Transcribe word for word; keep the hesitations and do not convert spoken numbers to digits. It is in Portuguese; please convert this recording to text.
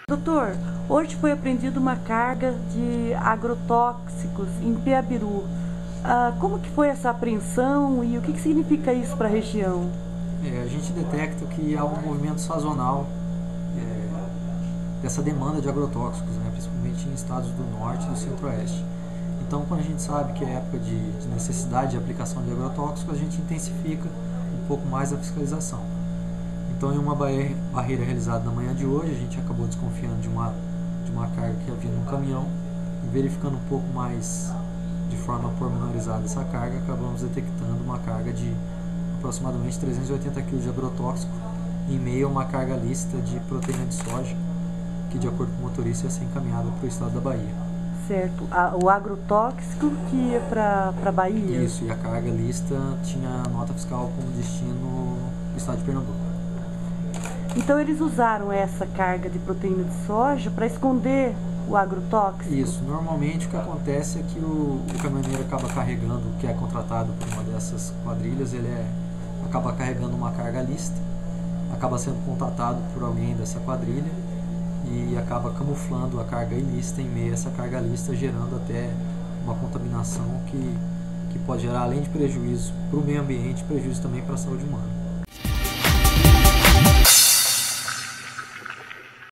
Doutor, hoje foi apreendida uma carga de agrotóxicos em Piabiru. Ah, como que foi essa apreensão e o que, que significa isso para a região? É, a gente detecta que há um movimento sazonal é, dessa demanda de agrotóxicos, né, principalmente em estados do norte e do centro-oeste. Então, quando a gente sabe que é época de, de necessidade de aplicação de agrotóxicos, a gente intensifica um pouco mais a fiscalização. Então, em uma barreira realizada na manhã de hoje, a gente acabou desconfiando de uma, de uma carga que havia no caminhão e verificando um pouco mais de forma pormenorizada essa carga, acabamos detectando uma carga de aproximadamente trezentos e oitenta quilos de agrotóxico em meio a uma carga lista de proteína de soja que, de acordo com o motorista, ia ser encaminhada para o estado da Bahia. Certo, a, o agrotóxico que ia para a Bahia? Isso, e a carga lista tinha nota fiscal como destino do estado de Pernambuco. Então eles usaram essa carga de proteína de soja para esconder o agrotóxico? Isso, normalmente o que acontece é que o, o caminhoneiro acaba carregando, que é contratado por uma dessas quadrilhas, ele é, acaba carregando uma carga lista, acaba sendo contatado por alguém dessa quadrilha e acaba camuflando a carga ilícita em meio a essa carga lista, gerando até uma contaminação que, que pode gerar, além de prejuízo para o meio ambiente, prejuízo também para a saúde humana.